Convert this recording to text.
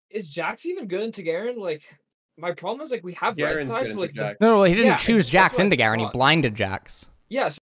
is Jax even good into Garen? Like, my problem is like we have right Garen's side, good so into like Jax. No, he didn't Yeah, choose that's Jax what I into Garen. He thought. blinded Jax. yeah, so